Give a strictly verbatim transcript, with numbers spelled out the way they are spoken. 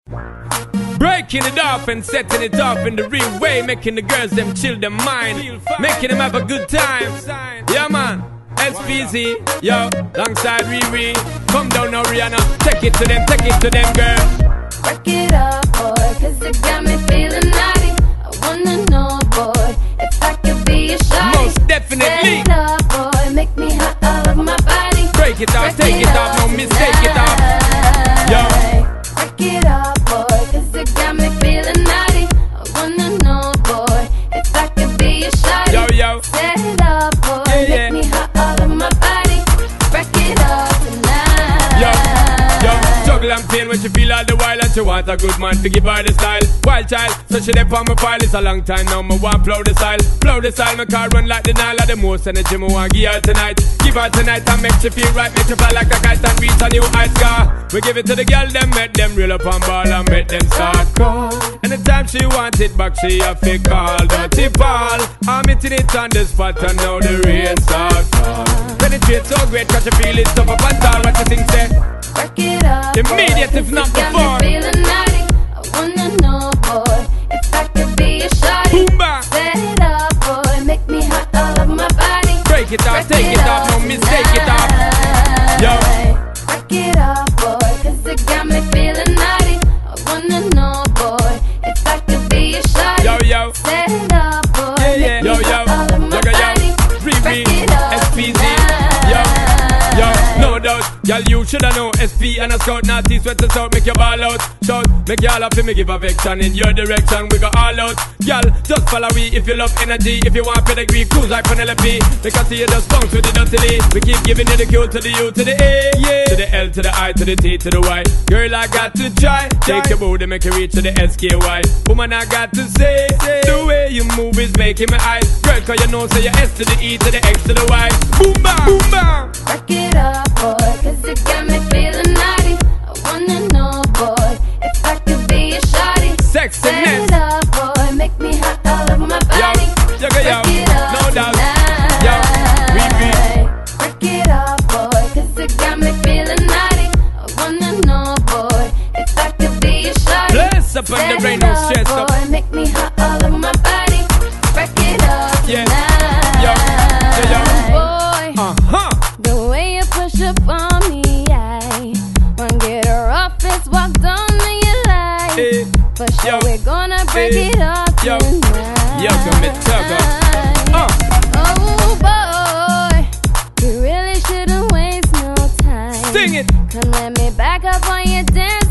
Breaking it off and setting it off in the real way, making the girls them chill their mind, making them have a good time. Yeah man, S P Z, yo, alongside Riri. Come down now Rihanna, take it to them, take it to them girl. Break it up boy, cause it got me feeling naughty. I wanna know boy, if I could be a shawty. Most definitely. Set it up boy, make me hot all over my body. Break it off, take it off, no mistake it off. Yo. Break it up boy, cause it got me feeling naughty. I wanna know boy, if I could be a shawty. Yo yo. Set it up boy, yeah, yeah. make me hot all over my body. Break it up tonight. Yo, yo, juggle and pain when she feel all the while, and she want a good man to give her the style. Wild child, so she left on my file. It's a long time now, me want blow the style. Blow the style, my car run like the Nile. The most energy me want give her tonight. Give her tonight and make she feel right. Make she fly like a kite and reach a new height scar. We give it to the girl, them make them reel up on ball and make them start call. Anytime she want it back, she a fake call. Dirty ball, I'm hitting it on the spot and now the rain start fall. Penetrate so great, cause she feel it tough up and tall. What you think say? Break it up immediate boy, if not got before. Me feeling naughty. I wanna know boy, if I could be a shawty. Boomba. Set it up boy, make me hot all over my body. Break it off, Break take it, it off, no mistake it off. Yo. Break it up boy, cause it got me feeling naughty. I wanna know boy, if I could be a shawty. Yo yo. Set it up boy, yeah, yeah. make Yo me yo. hot all over my Yo body. yo. Free Break me. it up S P Z. tonight. Yo. Yo, no doubt, y'all you shoulda know S P and a scout, naughty sweat us out, make you ball out. Shout, make y'all happy, me give affection in your direction, we go all out. Y'all, just follow me if you love energy, if you want pedigree, cruise like Penelope. Because see you just bounce with the dirty D. We keep giving you the Q to the U to the A, yeah. To the L to the I to the T to the Y. Girl, I got to try, take your booty, make you reach to the S K Y. Woman, I got to say, say, the way you move is making me eyes. Girl, cause you know, say your S to the E to the X to the Y. Boom bam, boom bam. Break it up boy, cause it got me feeling naughty. I wanna know boy, if I could be a shawty. Sexiness. Set it up boy, make me hot all over my body. Yo, yo, yo, Break it up no doubt. tonight. Yo, repeat. Break it up boy, cause it got me feeling naughty. I wanna know boy, if I could be a shawty. Bless up on the brain, no stress up. Boy, make me hot all over my body. Break it up Yeah. tonight. Yo, yo, yo. Boy, Uh-huh. the way you push up on me, I wanna get her off this walk down to your life. Hey. For sure Yo. we're gonna break Hey. it up Yo. tonight. Yo, come and talk up. Uh. Oh boy, you really shouldn't waste no time. Sing it. Come let me back up on your dance